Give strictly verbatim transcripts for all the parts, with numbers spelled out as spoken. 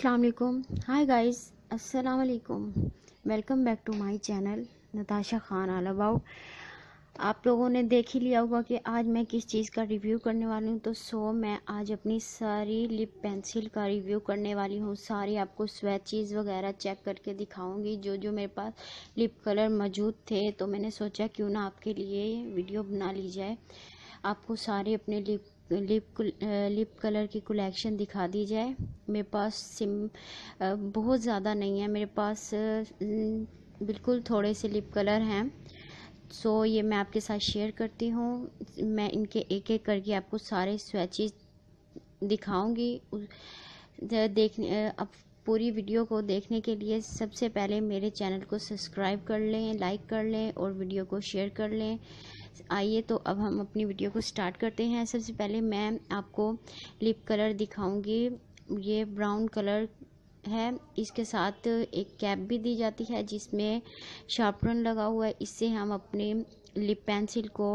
अस्सलाम वालेकुम। हाय गाइस, अस्सलाम वालेकुम। Welcome back to my channel Natasha Khan all about. आप लोगों ने देख ही लिया होगा कि आज मैं किस चीज़ का रिव्यू करने वाली हूँ। तो सो मैं आज अपनी सारी लिप पेंसिल का रिव्यू करने वाली हूँ। सारी आपको स्वैचेस वगैरह चेक करके दिखाऊंगी जो जो मेरे पास लिप कलर मौजूद थे। तो मैंने सोचा क्यों ना आपके लिए वीडियो बना ली जाए, आपको सारे अपने लिप लिप लिप कलर की कलेक्शन दिखा दी जाए। मेरे पास सिम बहुत ज़्यादा नहीं है, मेरे पास बिल्कुल थोड़े से लिप कलर हैं। सो ये मैं आपके साथ शेयर करती हूँ। मैं इनके एक एक करके आपको सारे स्वैचेस दिखाऊंगी। देखने अब पूरी वीडियो को देखने के लिए सबसे पहले मेरे चैनल को सब्सक्राइब कर लें, लाइक कर लें और वीडियो को शेयर कर लें। आइए तो अब हम अपनी वीडियो को स्टार्ट करते हैं। सबसे पहले मैं आपको लिप कलर दिखाऊंगी। ये ब्राउन कलर है, इसके साथ एक कैप भी दी जाती है जिसमें शार्पनर लगा हुआ है। इससे हम अपने लिप पेंसिल को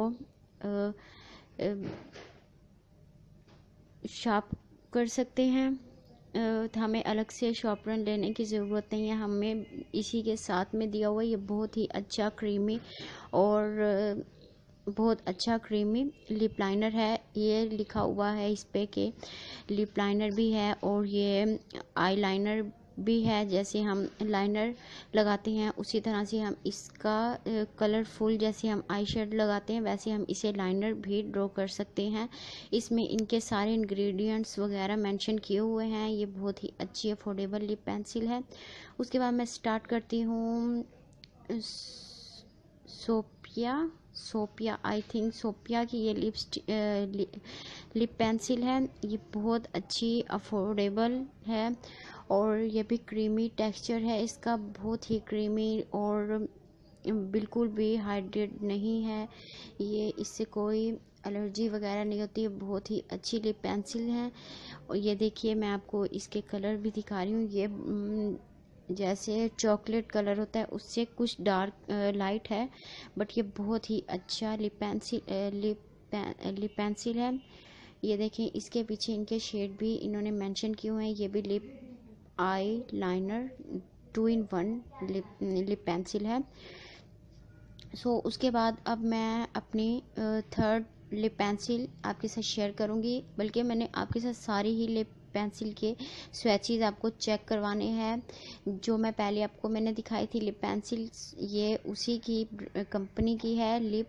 शार्प कर सकते हैं। तो हमें अलग से शार्पनर लेने की ज़रूरत नहीं है, हमें इसी के साथ में दिया हुआ है। ये बहुत ही अच्छा क्रीमी और बहुत अच्छा क्रीमी लिप लाइनर है। ये लिखा हुआ है इस पे कि लिप लाइनर भी है और ये आई लाइनर भी है। जैसे हम लाइनर लगाते हैं उसी तरह से हम इसका कलरफुल, जैसे हम आई शेड लगाते हैं वैसे हम इसे लाइनर भी ड्रॉ कर सकते हैं। इसमें इनके सारे इंग्रेडिएंट्स वगैरह मेंशन किए हुए हैं। ये बहुत ही अच्छी अफोर्डेबल लिप पेंसिल है। उसके बाद मैं स्टार्ट करती हूँ Sophia Sophia I think Sophia की ये लिपस्टिक लि, लिप पेंसिल है। ये बहुत अच्छी अफोर्डेबल है और ये भी क्रीमी टेक्सचर है इसका, बहुत ही क्रीमी और बिल्कुल भी हाइड्रेट नहीं है। ये इससे कोई एलर्जी वगैरह नहीं होती है। बहुत ही अच्छी लिप पेंसिल है। और ये देखिए मैं आपको इसके कलर भी दिखा रही हूँ। ये जैसे चॉकलेट कलर होता है उससे कुछ डार्क लाइट है, बट ये बहुत ही अच्छा lip pencil lip lip pencil है। ये देखें इसके पीछे इनके शेड भी इन्होंने मेंशन किए हुए हैं। ये भी lip eye liner two in one lip lip pencil है। सो so, उसके बाद अब मैं अपनी थर्ड लिप पेंसिल आपके साथ शेयर करूंगी। बल्कि मैंने आपके साथ सारी ही लिप पेंसिल के स्वैचेस आपको चेक करवाने हैं। जो मैं पहले आपको मैंने दिखाई थी लिप पेंसिल, ये उसी की कंपनी की है, lip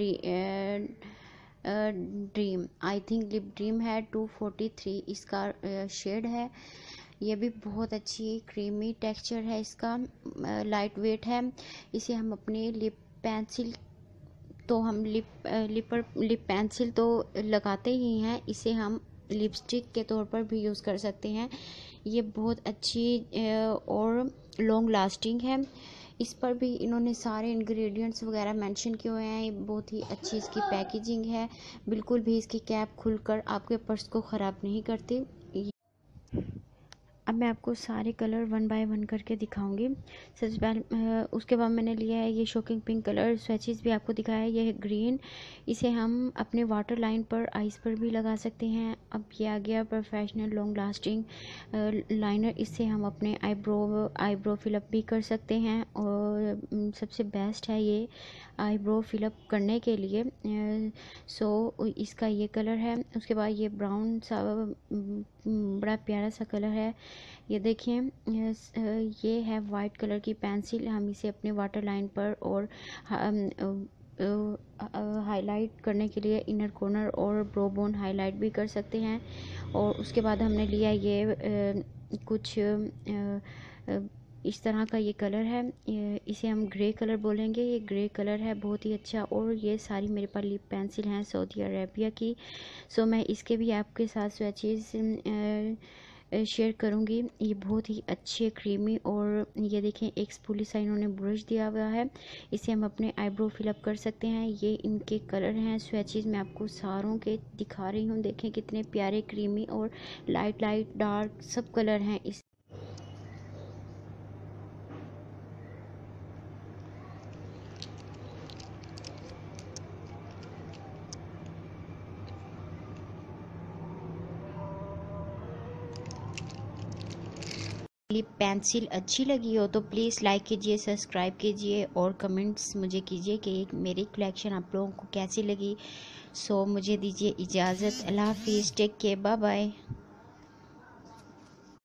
dream I think lip dream है। टू फोर्टी थ्री इसका शेड है। ये भी बहुत अच्छी क्रीमी टेक्सचर है इसका, लाइट वेट है। इसे हम अपने लिप पेंसिल तो हम लिप लिप लिप पेंसिल तो लगाते ही हैं, इसे हम लिपस्टिक के तौर पर भी यूज़ कर सकते हैं। ये बहुत अच्छी और लॉन्ग लास्टिंग है। इस पर भी इन्होंने सारे इंग्रेडिएंट्स वगैरह मेंशन किए हुए हैं। ये बहुत ही अच्छी इसकी पैकेजिंग है, बिल्कुल भी इसकी कैप खुलकर आपके पर्स को ख़राब नहीं करती। अब मैं आपको सारे कलर वन बाय वन करके दिखाऊंगी। सबसे पहले उसके बाद मैंने लिया है ये शॉकिंग पिंक कलर। स्वैचेस भी आपको दिखाया है। ये है ग्रीन, इसे हम अपने वाटर लाइन पर, आइस पर भी लगा सकते हैं। अब ये आ गया प्रोफेशनल लॉन्ग लास्टिंग लाइनर। इससे हम अपने आईब्रो आईब्रो फिलअप भी कर सकते हैं और सबसे बेस्ट है ये आईब्रो फिलअप करने के लिए। सो इसका ये कलर है। उसके बाद ये ब्राउन सा बड़ा प्यारा सा कलर है। ये देखिए ये है वाइट कलर की पेंसिल। हम इसे अपने वाटर लाइन पर और हाईलाइट करने के लिए इनर कॉर्नर और ब्रो बोन हाईलाइट भी कर सकते हैं। और उसके बाद हमने लिया ये आ, कुछ आ, इस तरह का ये कलर है। इसे हम ग्रे कलर बोलेंगे। ये ग्रे कलर है, बहुत ही अच्छा। और ये सारी मेरे पास लिप पेंसिल हैं सऊदी अरेबिया की। सो मैं इसके भी आपके साथ स्वैचेस शेयर करूंगी। ये बहुत ही अच्छे क्रीमी और ये देखें एक स्पूली सा इन्होंने ब्रश दिया हुआ है, इसे हम अपने आईब्रो फिलअप कर सकते हैं। ये इनके कलर हैं स्वैचेस, मैं आपको सारों के दिखा रही हूँ। देखें कितने प्यारे क्रीमी और लाइट लाइट डार्क सब कलर हैं इस पेंसिल अच्छी लगी हो तो प्लीज़ लाइक कीजिए, सब्सक्राइब कीजिए और कमेंट्स मुझे कीजिए कि मेरी कलेक्शन आप लोगों को कैसी लगी। सो मुझे दीजिए इजाज़त। अल्लाह हाफिज़, टेक केयर, बाय बाय।